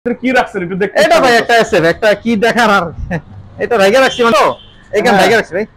কি রাখছেন একটু দেখতে। এটা ভাই একটা এসএফ, একটা কি দেখার আর এটা ভাইগা রাখছি মানে এইখানে ভাইগা রাখছি ভাই।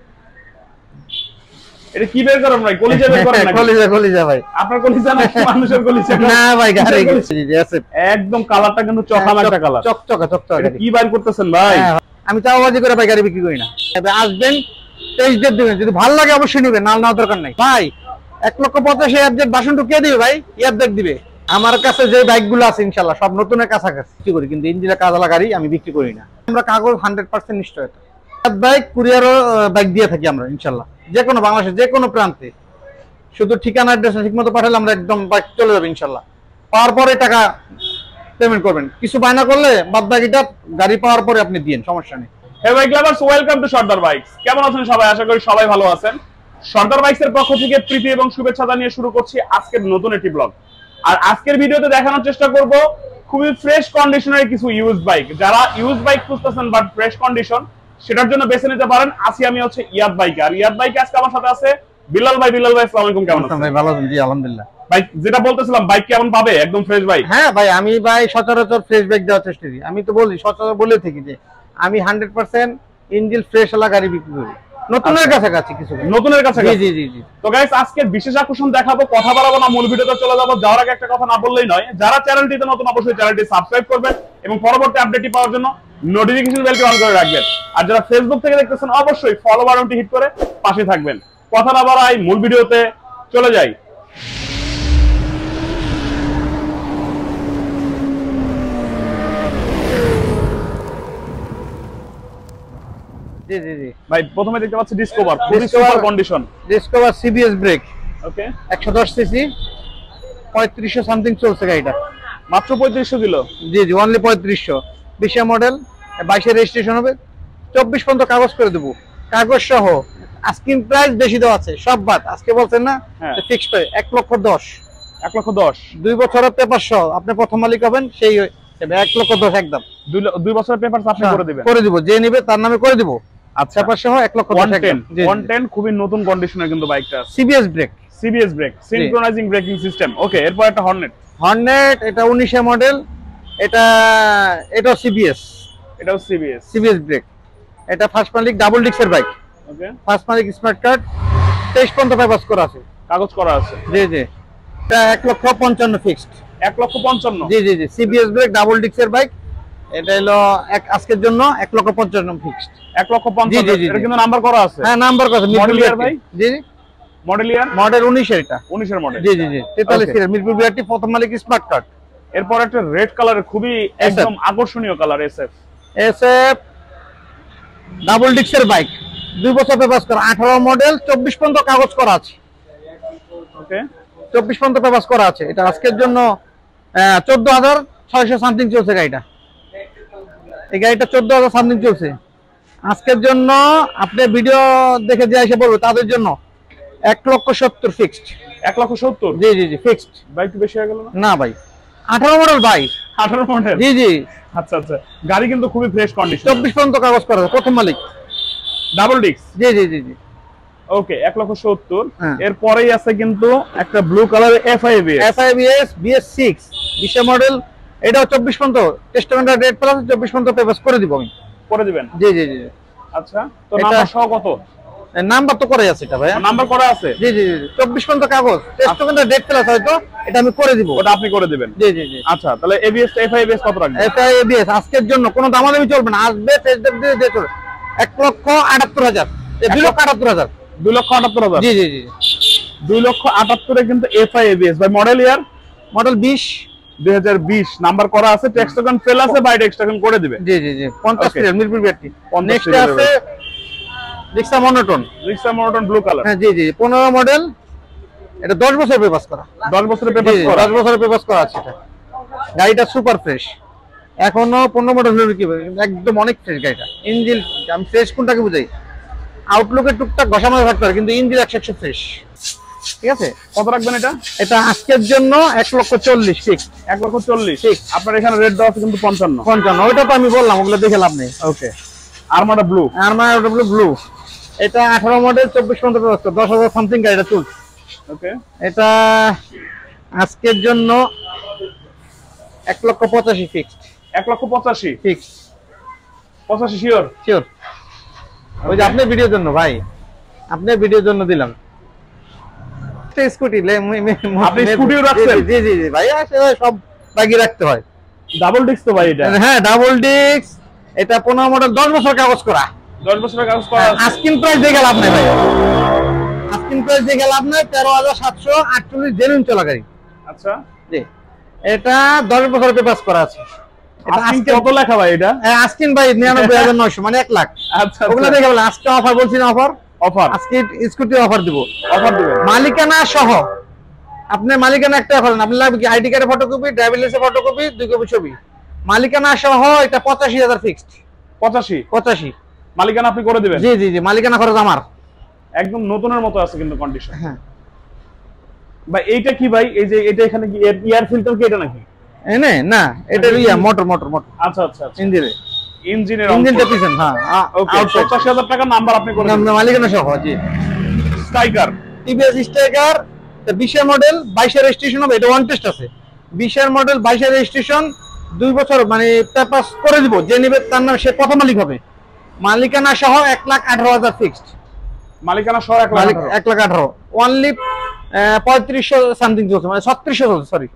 এটা কি বের করেন ভাই? কলিজা বের করেন নাকি? কলিজা ভাই। আপনার কলিজা না মানুষের কলিজা? না ভাই গাড়ি এসএফ একদম কালারটা কিন্তু চকচকা কালার, চকচকা। এটা কি বাইর করতেছেন ভাই? আমি চাওবাজি করে ভাই গাড়ি বিক্রি করি না। তবে আসবেন টেস্ট ড্রাইভ দিবেন, যদি ভালো লাগে অবশ্যই নেবেন, না নেওয়ার দরকার নাই ভাই। 1,85,000 বাসনটু কে দিবে ভাই? ইয়াদ দিবে। আমার কাছে যে বাইকগুলো আছে ইনশাআল্লাহ সব নতুনের কাছাকাছি বিক্রি করি, কিন্তু ইঞ্জিনের কাজ লাগা গাড়ি আমি বিক্রি করি না। আমরা কাগজ 100% নিশ্চয়তা বাইক কুরিয়ারও বাইক দিয়ে থাকি আমরা ইনশাআল্লাহ, যে কোনো বাংলাদেশের যে কোনো প্রান্তে। শুধু ঠিকানা অ্যাড্রেস ঠিকমতো পাঠালে আমরা একদম বাইক চলে যাবে ইনশাআল্লাহ। পাওয়ার পরে টাকা পেমেন্ট করবেন, কিছু বায়না করলে বাদ বাকিটা গাড়ি পাওয়ার পরে আপনি দিন, সমস্যা নেই। Hey bike lovers, welcome to Sardar bikes. কেমন আছেন সবাই? আশা করি সবাই ভালো আছেন। সর্দার বাইকস এর পক্ষ থেকে প্রীতি এবং শুভেচ্ছা জানিয়ে শুরু করছি আজকের নতুন একটি ব্লগ। আর আজকের ভিডিওতে দেখানোর চেষ্টা করব খুবই ফ্রেশ কন্ডিশনের কিছু ইউজড বাইক। যারা ইউজড বাইক খুঁজতেছেন বাট ফ্রেশ কন্ডিশন, সেটার জন্য বেছে নিতে পারেন। আসি আমি হচ্ছে ইয়াদ বাইকে, আর ইয়াদ বাইকে আজকে আমার সাথে আছে বিলাল ভাই। বিলাল ভাই আসসালামু আলাইকুম, কেমন আছেন? ভাই ভালো আছেন? জি আলহামদুলিল্লাহ। বাইক যেটা বলতেছিলাম, বাইক কেমন পাবে? একদম ফ্রেশ বাইক। হ্যাঁ ভাই, আমি ভাই সচরাচর ফ্রেশ বাইক দেওয়ার চেষ্টা করি। আমি তো বলি সচরাচর বলে থাকি যে আমি 100% ইঞ্জিন ফ্রেশ ওলা গাড়ি বিক্রি করি, নতুনের কাছাকাছি কিছু নতুনের কাছাকাছি। জি জি জি। তো গাইস, আজকের বিশেষ আকর্ষণ দেখাবো। কথা বাড়াবো না, মূল ভিডিওতে চলে যাবো। যাওয়ার আগে একটা কথা না বললেই নয়, যারা চ্যানেলটিতে নতুন অবশ্যই চ্যানেলটি সাবস্ক্রাইব করবেন এবং পরবর্তী আপডেটটি পাওয়ার জন্য নোটিফিকেশন বেলটি অন করে রাখবেন। আর যারা ফেসবুক থেকে দেখতেছেন অবশ্যই ফলো বাটনটি হিট করে পাশে থাকবেন। কথা না বাড়াই, মূল ভিডিওতে চলে যাই। জি জি জি ভাই, প্রথমে দেখতে পাচ্ছি ডিসকভার, খুবই super condition. Discover CBS brake, okay, 110 CC, 3500 something চলছে গাড়িটা। মাত্র 3500 কিলো? জি জি, অনলি 3500। 20 মডেল, 22 রেজিস্ট্রেশন হবে, 24 পর্যন্ত কাগজ করে দেবো, কাগজ সহ। আস্কিং প্রাইস বেশি দেওয়া আছে সব বাদ, আজকে বলছেন না ফিক্সড প্রাইস 1,10,000। 1,10,000 2 বছরের পেপার সহ, আপনি প্রথম মালিক হবেন, সেই 1,10,000 একদম। 2 বছরের পেপারস আপনি করে দিবেন? করে দিব, যে নেবে তার নামে করে দিব। আচ্ছা, পেপার সহ 1,10,000। 110 খুবই নতুন কন্ডিশনের কিন্তু বাইকটা। CBS brake, CBS brake, synchronising braking system. Okay, এরপর একটা হর্নেট। এটা 19 মডেল, এটা সিবিএস, এটাও সিবিএস ব্রেক। এটা ফার্স্ট মালিক, ডাবল ডিক্সের বাইক। ওকে, ফার্স্ট মালিক, স্মার্ট কার্ড, 23 পর্যন্ত পেপারস করা আছে, কাগজ করা আছে। জি জি। এটা 1,55,000 ফিক্সড। 1,55,000? জি জি জি, সিবিএস ব্রেক, ডাবল ডিক্সের বাইক। এটা হলো আজকের জন্য 1,55,000 ফিক্সড। 1,55,000? এটা কিন্তু নাম্বার করা আছে? হ্যাঁ, নাম্বার করা আছে। মডেল ইয়ার ভাই? জি জি, মডেল ইয়ার? মডেল 19 এর। এটা 19 এর মডেল? জি জি জি, 43 এর মিরপুর বিআরটি, প্রথম মালিক, স্মার্ট কার্ড। এরপর একটা রেড কালারের খুবই একদম আকর্ষণীয় কালার, এসএফ ডাবল ডিক্সের বাইক, 2 বছর পেপারস করা, 18 মডেল, 24 পর্যন্ত কাগজ করা আছে। ওকে, 24 পর্যন্ত পেপারস করা আছে। এটা আজকের জন্য 14,600 সামথিং চলছে গাড়িটা। এই গাড়িটা 14,000 সামথিং চলছে আজকের জন্য। আপনি ভিডিও দেখে যে এসে বলবো তাদের জন্য 1,70,000 ফিক্সড। 1,70,000? জি জি জি, ফিক্সড। বাইক বেশি হয়ে গেল না? না ভাই, 18 মডেল ভাই। 18 মডেল? জি জি। আচ্ছা আচ্ছা, গাড়ি কিন্তু খুবই ফ্রেশ কন্ডিশন। 24 পর্যন্ত কাগজ করা আছে, প্রথম মালিক, ডাবল ডিক্স। জি জি জি জি। ওকে, 1,70,000। এরপরেই আছে কিন্তু একটা ব্লু কালারের এফআইবিএস BS6, 20 মডেল। এটাও 24 পর্যন্ত টেস্টমেন্ট রেট প্লাস 24 পর্যন্ত পেপারস করে দিব আমি। করে দিবেন? জি জি জি জি। আচ্ছা, তো নাম্বার সহ কত? নাম্বার তো করাই আছে এটা ভাই, নাম্বার করা আছে? জি জি জি, 24 পর্যন্ত কাগজ, টেস্টমেন্ট রেট প্লাস হয়তো এটা আমি করে দিব। ওটা আপনি করে দিবেন? জি জি জি। আচ্ছা, তাহলে এবিএস এফআইবিএস কত রাখবেন? এফআইবিএস আজকের জন্য কোনো দামাদামি চলবে না, আসবে টেস্ট দিয়ে দিয়ে চলে 1,78,000, 2,78,000। 2,78,000? জি জি জি। 2,78,000 কিন্তু এফআইবিএস ভাই। মডেল ইয়ার? মডেল 2020, নাম্বার করা আছে। ট্যাক্স টোকেন ফেল আছে, বাই ট্যাক্স টোকেন করে দিবেন? জি জি জি। 50 সিরিয়াল, মিরপুর বিআরটি। নেক্সট আছে রিক্সা মনোটন ব্লু কালার। হ্যাঁ জি জি, 15 মডেল। এটা 10 বছর পেপারস করা। 10 বছরের পেপারস করা? 10 বছরের পেপারস করা আছে এটা। গাড়িটা সুপার ফ্রেশ, এখনো 15 মডেল হলো কি একদম অনেক ফ্রেশ গাড়িটা। ইঞ্জিন, আমি ফ্রেশ কোনটাকে বুঝাই, আউটলুকের টুকটাক ঘষা মাজা থাকতে পারে, কিন্তু ইঞ্জিন 100% ফ্রেশ। ঠিক আছে, কত রাখবেন এটা? এটা আজকের জন্য 1,40,000 ফিক্স। 1,40,000 ঠিক। আপনার এখানে রেট দেওয়া আছে কিন্তু 55। ওইটা তো আমি বললাম, ওগুলো দেখে লাভ নেই। Okay, armada blue. এটা 18 মডেল, 24 পর্যন্ত ব্যবস্থা, 10,000 সামথিং গাড়িটা চলছে। ওকে, এটা আজকের জন্য 1,85,000 ফিক্সড। 1,85,000 ফিক্সড। 85 শিওর? শিওর। ওই যে আপনার ভিডিওর জন্য ভাই, আপনার ভিডিওর জন্য দিলাম। স্কুটি আপনি স্কুটিও রাখছেন? জি জি জি ভাই, সব বাইকে রাখতে হয়। ডাবল ডিস্ক তো ভাই এটা? হ্যাঁ ডাবল ডিস্ক। এটা 15 মডেল, 10 বছর কাগজ করা। 10 বছরের কাগজ করা আছে। আস্কিং প্রাইস দেখে লাভ নাই ভাই, আস্কিং প্রাইস দেখে লাভ নাই। 13,748 জেনুইন চলা গাড়ি। আচ্ছা জি, এটা 10 বছর পেপারস করা আছে। এটা আজকে কত লেখা ভাই এটা? আস্কিং ভাই 99,900 মানে 1 লাখ। আচ্ছা ওগুলা দেখে বলে আজকে অফার বলছি না, অফার আজকে স্কুটি অফার দিব। অফার দিবেন মালিকানা সহ। আপনি মালিকানা একটা করেন, আপনি লাগবে কি আইডি কার্ডের ফটোকপি, ড্রাইভিং লাইসেন্সের ফটোকপি, 2 কপি ছবি। মালিকানা সহ এটা 85,000 ফিক্সড। 85 মালিকানা আপনি করে দিবেন? জি জি জি, মালিকানা খরচ আমার। একদম নতুনের মতো আছে কিন্তু কন্ডিশন। হ্যাঁ ভাই এইটা কি ভাই? এই যে এটা এখানে কি এয়ার ফিল্টার কি এটা নাকি? এনে না, এটা মোটর। আচ্ছা আচ্ছা আচ্ছা, ইঞ্জিনের ইঞ্জিনটা পিছন। হ্যাঁ ওকে। 85,000 টাকা নাম্বার আপনি করে দিবেন মালিকানা সহ। জি, স্ট্রাইকার, টিভিএস স্ট্রাইকার 20 এর মডেল, 22 এর রেজিস্ট্রেশন হবে। এটা ওয়ান টেস্ট আছে। 20 এর মডেল, 22 এর রেজিস্ট্রেশন, 2 বছর মানে পেপারস করে দিব। যে নিবে তার নাম সে প্রথম মালিক হবে। মালিকানা সহ 1,18,000 ফিক্সড। মালিকানা সহ 1,18,000 অনলি। 3500 সামথিং চলছে, মানে 3600 চলছে। সরি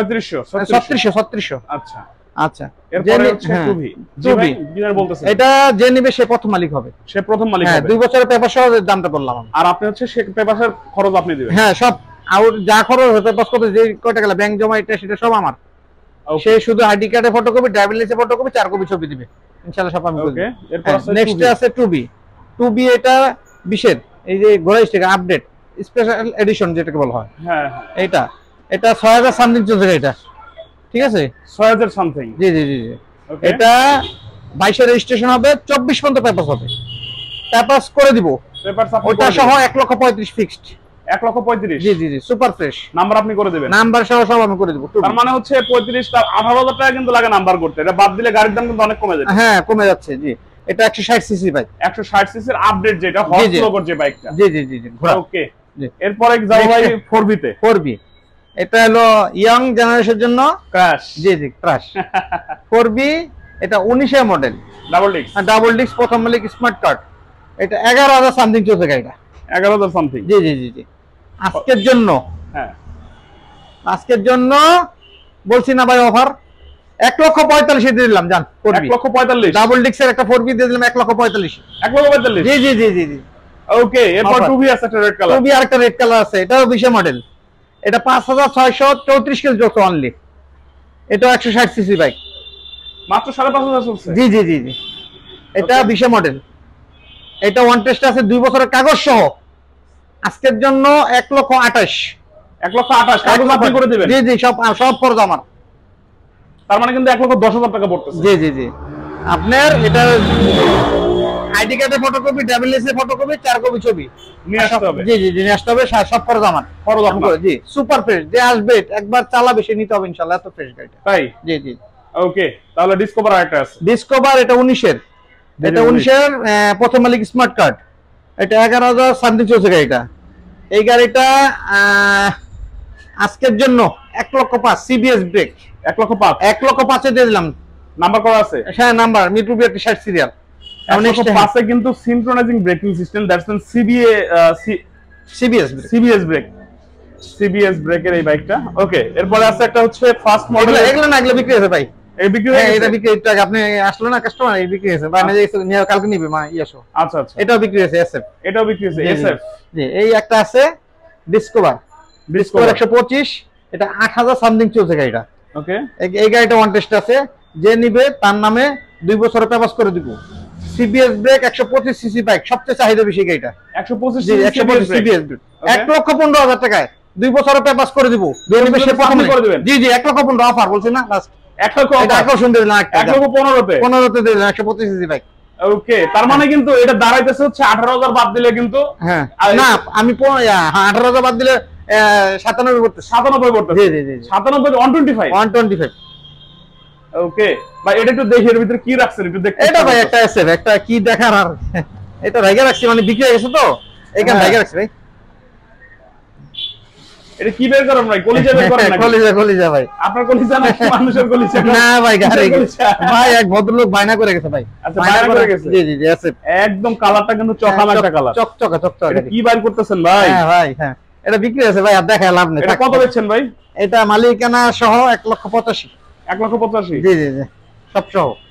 3500 আচ্ছা আচ্ছা। এরপরে হচ্ছে টুবি। জি ভাই ডিনার বলতেছেন? এটা যে নিবে সে প্রথম মালিক হবে। সে প্রথম মালিক হবে। 2 বছরের পেপার সহ দামটা বললাম। আর আপনি হচ্ছে সে পেপারের খরচ আপনি দিবেন? হ্যাঁ সব আউট যা খরচ হতে পাস করতে, যে কয় টাকা ব্যাংক জমা এটা সেটা সব আমার। সে শুধু আইডি কার্ডের ফটোকপি, ড্রাইভিং লাইসেন্সের ফটোকপি, 4 কপি ছবি দিবে। ইনশাআল্লাহ সব আমি করে দেব। ওকে। এরপর আছে নেক্সট আছে টুবি। এটা 20 এর এই যে ঘোড়া স্টিকার আপডেট স্পেশাল এডিশন যেটাকে বলা হয়। হ্যাঁ এটা 6,000 সামথিং চলছে এটা। ঠিক আছে, 6,000 সামথিং। জি জি জি জি। এটা 22 এর রেজিস্ট্রেশন হবে, 24 পর্যন্ত পেপারস হবে। পেপারস করে দিব। পেপারস আপনি ওটা সহ 1,35,000 ফিক্সড। 1,35,000? জি জি জি, সুপার ফ্রেশ। নাম্বার আপনি করে দিবেন? নাম্বার সহ সব আমি করে দেব। তার মানে হচ্ছে 18,000 টাকা কিন্তু লাগে নাম্বার করতে। এটা বাদ দিলে গাড়ির দাম কিন্তু অনেক কমে যাবে। হ্যাঁ কমে যাচ্ছে। জি, এটা 160 সিসি বাইক। 160 সিসির আপডেট যেটা হর্স লোগোর যে বাইকটা। জি জি জি জি। ওকে। এরপরে যাও ভাই 4B তে। 4B এটা হলো ইয়াং জেনারেশনের জন্য ক্র্যাশ। জি জি ক্র্যাশ। 4B এটা 19 এর মডেল, ডাবল ডিস্ক প্রথম মালিক, স্মার্ট কার্ড। এটা 11,000 সামথিং চলছে গাড়িটা। 11,000 সামথিং? জি জি জি জি। আজকের জন্য, হ্যাঁ আজকের জন্য বলছি না ভাই অফার 1,45,000 দিয়ে দিলাম। জান 1,45,000 ডাবল ডিস্কের একটা 4B দিয়ে দিলাম 1,45,000। 1,45,000? জি জি জি জি জি। ওকে। এরপর 2B আছে একটা রেড কালার। 2B আরেকটা রেড কালার আছে, এটাও 20 মডেল। এটা 5,634 কেজি চলছে অনলি। এটা 160 সিসি বাইক, মাত্র 5,500 চলছে। জি জি জি জি। এটা 20 মডেল। এটা ওয়ান টেস্ট আছে, 2 বছরের কাগজ সহ। আজকের জন্য 1,28,000। 1,28,000 কাগজ আপনি করে দিবেন? জি জি, সব খরচ আমার। তার মানে কিন্তু 1,10,000 টাকা পড়তেছে। জি জি জি। আপনার এটা আইডি কার্ডের ফটোকপি, ড্রাইভিং লাইসেন্সের ফটোকপি, 4 কপি ছবি নিয়ে আসতে হবে। জি জি জি, নিয়ে আসতে হবে। সব খরচ আমার। খরচ আপনার? জি, সুপার ফ্রেশ। যে আসবে একবার চালাবে সে নিতে হবে ইনশাআল্লাহ, এত ফ্রেশ গাড়িটা। তাই? জি জি। ওকে। তাহলে ডিসকভার আরেকটা আছে। ডিসকভার এটা 19 এর। এটা 19 এর প্রথম মালিক, স্মার্ট কার্ড। এটা 11,000 সামথিং চলছে গাড়িটা। এই গাড়িটা আজকের জন্য 1,05,000 সিবিএস ব্রেক। 1,05,000? 1,05,000 দিয়ে দিলাম। নাম্বার করা আছে? হ্যাঁ নাম্বার মিরপুর 60 সিরিয়াল। 1,05,000 কিন্তু synchronising braking system, that's mean CBS brake. CBS ব্রেকের এই বাইকটা। ওকে। এরপরে আছে একটা হচ্ছে ফার্স্ট মডেল। এগুলো না, এগুলো বিক্রি হয়েছে ভাই। এই বিক্রি হয়ে গেছে? এটা বিক্রি হয়েছে। আপনি আসলে না কাস্টমার, এই বিক্রি হয়েছে ভাই। না যে কালকে নিবে মা ইয়াসো। আচ্ছা আচ্ছা। এটাও বিক্রি হয়েছে এসএফ। এটাও বিক্রি হয়েছে এসএফ? জি। এই একটা আছে ডিসকভার 125। এটা 8,000 সামথিং চলছে গাড়িটা। ওকে। এই গাড়িটা ওয়ান টেস্ট আছে, যে নিবে তার নামে 2 বছরের পেপারস করে দিব। সিবিএস ব্রেক 125 সিসি বাইক, সবচেয়ে চাহিদা বেশি গাড়িটা। 125 সিবিএস ব্রেক 1,15,000 টাকায় 2 বছরের পেপারস করে দিব। যে নিবে সে প্রথমে করে দিবেন? জি জি। 1,15,000 অফার বলছি না লাস্ট। 1,15,000 দিয়ে দিলাম। 15,000 দিয়ে দিলাম 125 সিসি বাইক। ওকে। তার মানে কিন্তু এটা দাঁড়াইতেছে হচ্ছে 18,000 বাদ দিলে কিন্তু। হ্যাঁ না, আমি 18,000 বাদ দিলে 97 পড়তেছে। 97 পড়তেছে? জি জি জি। 97 125? ওকে ভাই, এটা একটু দেখি এর ভিতরে কি রাখছেন একটু দেখতে। এটা ভাই একটা এসএফ, একটা কি দেখার আর। এটা ভাইগা রাখছি, মানে বিক্রি হয়ে গেছে তো এইখানে ভাইগা রাখছি ভাই। এটা কি বের করেন ভাই? কলিজা বের করেন নাকি? কলিজা ভাই। আপনার কলিজা নাকি মানুষের কলিজা? না ভাই, গাড়ি ভাই এক ভদ্রলোক বায়না করে গেছে ভাই। আচ্ছা, বায়না করে গেছে। জি জি জি, আছে। একদম কালারটা কিন্তু চকচকা কালার, চকচকা। এটা কি বাইর করতেছেন ভাই? হ্যাঁ ভাই, হ্যাঁ এটা বিক্রি আছে ভাই, আর দেখায় লাভ নেই। এটা কত বেচছেন ভাই? এটা মালিকানা সহ 1,85,000। 1,85,000? জি জি জি, সব সহ।